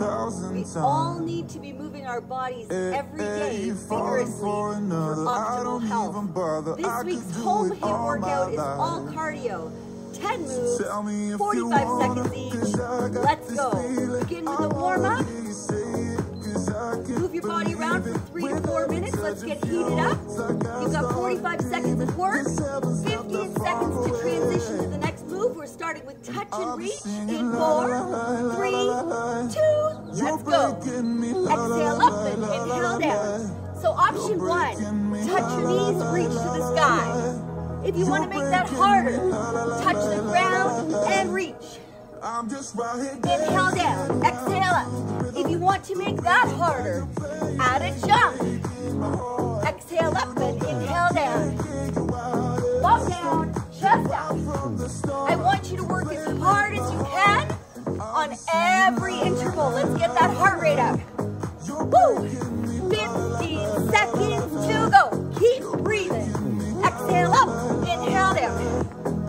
We all need to be moving our bodies every day vigorously for optimal health. This week's home HIIT workout is all cardio. 10 moves, 45 seconds each. Let's go. Begin with a warm-up. Move your body around for 3 to 4 minutes. Let's get heated up. You've got 45 seconds of work, 15 seconds to transition to the next move. We're starting with touch and reach in 4, 3, 2, let's go. Exhale up and inhale down. So option 1, touch your knees, reach to the sky. If you want to make that harder, touch the ground and reach. Inhale down, exhale up. If you want to make that harder, add a jump. Exhale up and inhale down. Walk down, chest out. I want you to work as hard as you can on every interval. Let's get that heart rate up. Woo! 15 seconds to go. Keep breathing. Exhale up, inhale down.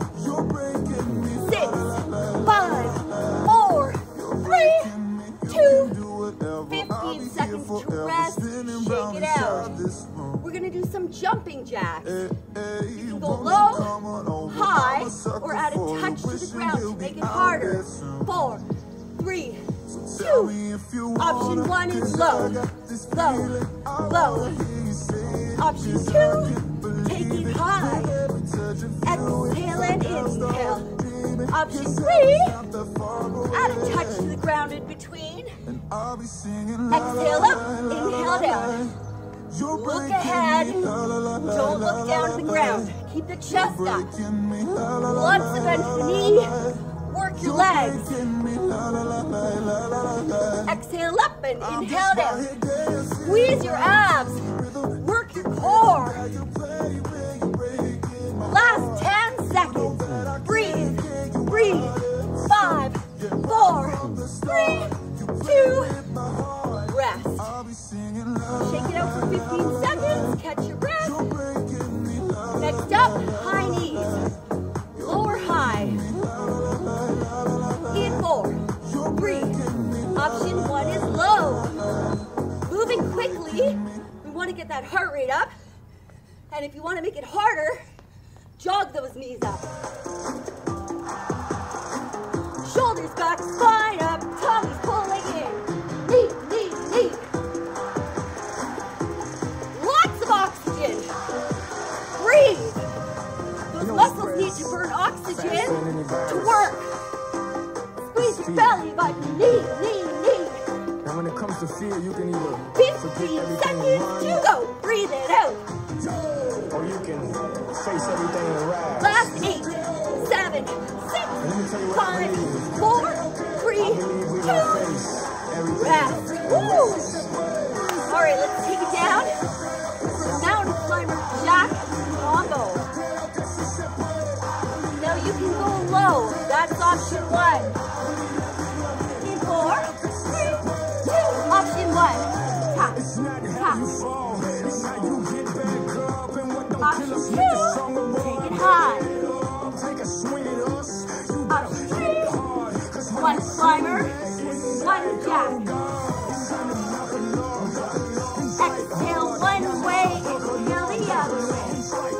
6, 5, 4, 3, 2, 15 seconds to rest. Shake it out. We're going to do some jumping jacks. You can go low, high, or add a touch to the ground to make it harder. 4, 3, 2. Option 1 is low, low, low. Option 2, take it high. Exhale and inhale. Option 3, add a touch to the ground in between. Exhale up, inhale down. Look ahead, don't look down to the ground. Keep the chest up. Once again to the knee, work your legs. Exhale up and inhale down. Squeeze your abs, work your core. Last 10 seconds. Breathe, breathe. 5, 4, 3, 2, rest. Shake it out for 15 seconds. Catch your breath. Next up, high knees. Lower high. In 4, 3. Option 1 is low. Moving quickly. We want to get that heart rate up. And if you want to make it harder, jog those knees up. Shoulders back, spine up, tummies pulling in. Knee, knee, knee. Lots of oxygen. Breathe. Those muscles need to burn oxygen to work. Squeeze your belly button. Knee, knee, knee. Now when it comes to fear, you can either 15 seconds to go. Breathe it out. Or you can face everything and rise. Last 8, 7, 6, 5, 4, 3, 2, rest. Woo! All right, let's take it down for mountain climber jack combo. Now you can go low. That's option 1. In 4, 3, 2. Option 1. Tap, tap. Option 2. Take it high. Option 3. 1 climber, 1 jack. Exhale one way, inhale the other way.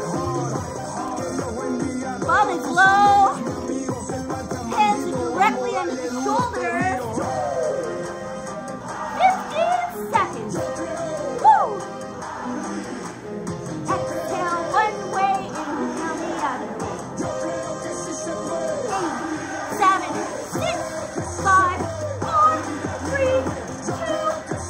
Bum is low. Hands are directly under the shoulders. 15 seconds. Woo! Exhale one way, inhale the other way. 8, 7, 6, 5, 4, 3, 2.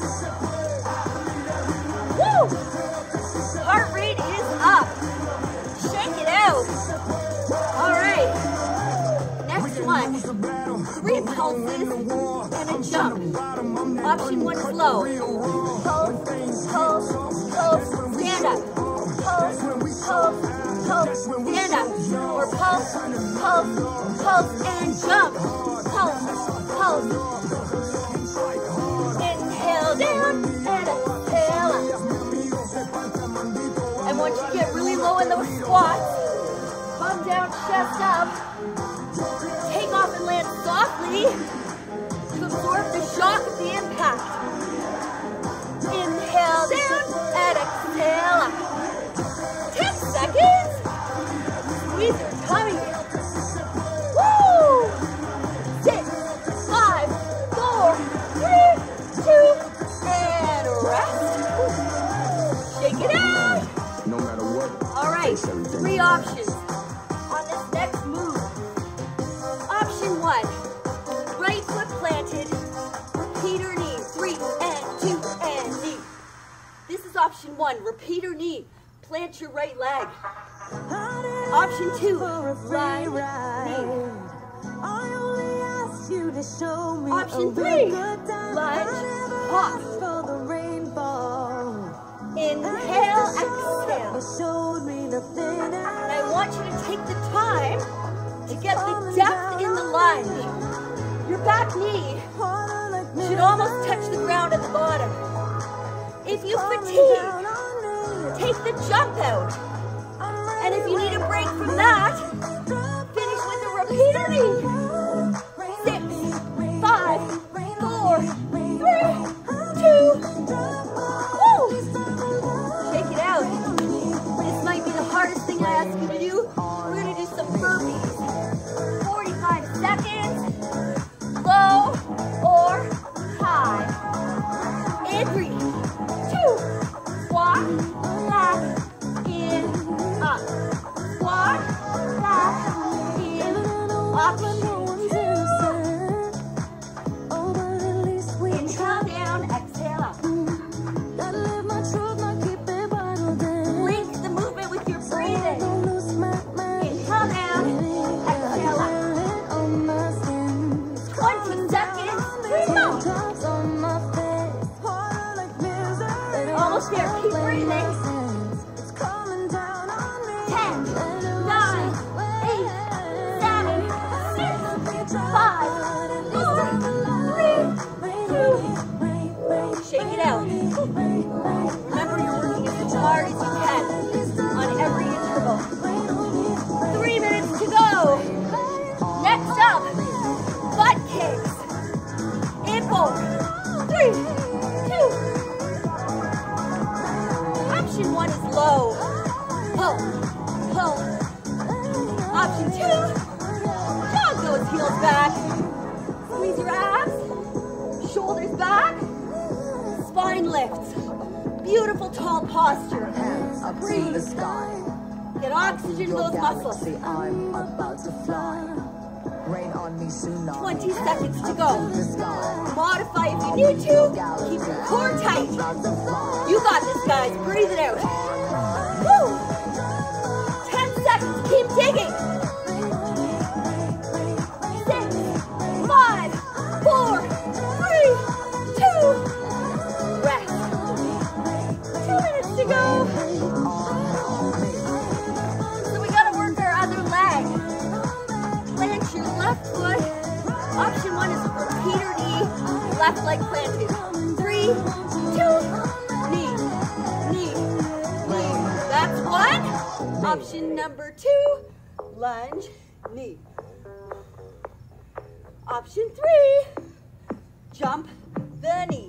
Woo! Heart rate is up. Shake it out. All right. Next one. 3 pulses and a jump. Option 1 is low. Pulse, pulse, pulse, stand up. Pulse, pulse, pulse, stand up. Or pulse, pulse, pulse, and jump. Pulse, pulse. Inhale down and exhale up. I want you to get really low in those squats. Bum down, chest up. Take off and land softly to absorb the shock of the tight. 3 options on this next move. Option 1, right foot planted, repeater knee, 3 and 2 and knee. This is option 1, repeater knee, plant your right leg. Option 2, right knee. Option 3, lunge, hop. Inhale, exhale. And I want you to take the time to get the depth in the lunge. Your back knee should almost touch the ground at the bottom. If you fatigue, take the jump out. And if you need a break from that, finish with a repeater knee. 6, 5, 4, 3, 2, woo! Shake it out. This might be the hardest thing I ask you to do. We're gonna do some burpees. 45 seconds, low or high. And 3, 2, squat, back, in, up. Squat, back, in, up. Inhale down, exhale up. Link the movement with your breathing. Inhale down, exhale up. 20 seconds, rebound. Almost there, keep breathing. 10, 9, 8, 7, 6, 5, 4, 3, 2, shake it out. Remember, you're working as hard as you can on every interval. 3 minutes to go. Next up, butt kicks. EPOC. 3, 2. Option 1 is low. Pull, pull. Option 2, jog those heels back. Squeeze your abs, shoulders back, spine lifts. Beautiful tall posture. Breathe. Get oxygen to those muscles. 20 seconds to go. Modify if you need to. Keep your core tight. You got this, guys. Breathe it out. Woo! 10 seconds. Keep digging. 6, 5, 4, 3, 2. Rest. 2 minutes to go. So we gotta work our other leg. Plant your left foot. Option 1 is repeater knee, left leg planted. 3, 2, knee, knee, knee. That's 1. Option number 2, lunge, knee. Option 3, jump the knee.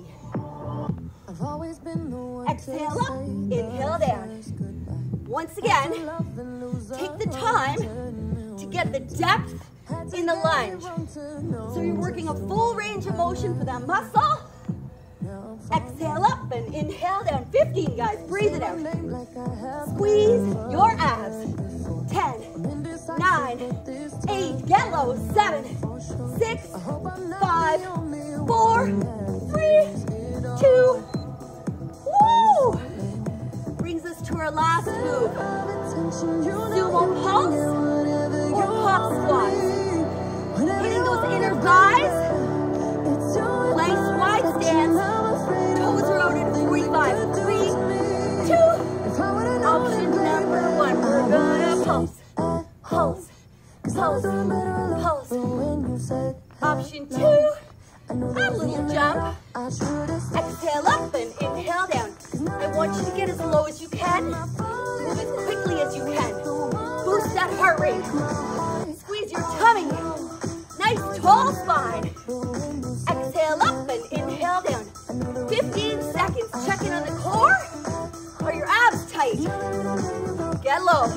Exhale up, inhale down. Once again, take the time to get the depth in the lunge. So you're working a full range of motion for that muscle. Exhale up and inhale down. 15, guys, breathe it out. Squeeze your abs. 10, 9, 8, get low. 7, 6, 5, 4, 3, 2, woo! Brings us to our last move. Sumo pulse or pop squats. Hitting those inner thighs. Nice wide stance. Toes are out at 45. 3, 2. Option number 1. We're gonna pulse, pulse, pulse, pulse. Option 2. A little jump. Exhale up and inhale down. I want you to get as low as you can. Move as quickly as you can. Boost that heart rate. Squeeze your tummy. Nice tall spine. Exhale up and inhale down. 15 seconds. Check in on the core. Are your abs tight? Get low.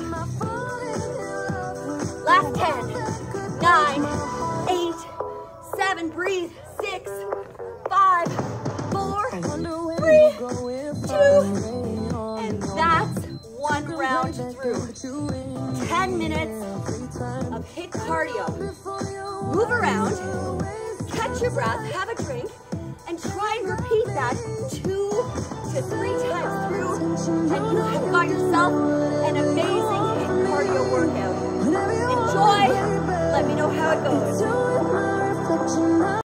Last 10, 9, 8, 7, breathe. 6, 5, 4, 3, 2, and that's one round through 10 minutes of HIIT cardio. Move around, catch your breath, have a drink, and try and repeat that 2 to 3 times through, and you have got yourself an amazing HIIT cardio workout. Enjoy. Let me know how it goes.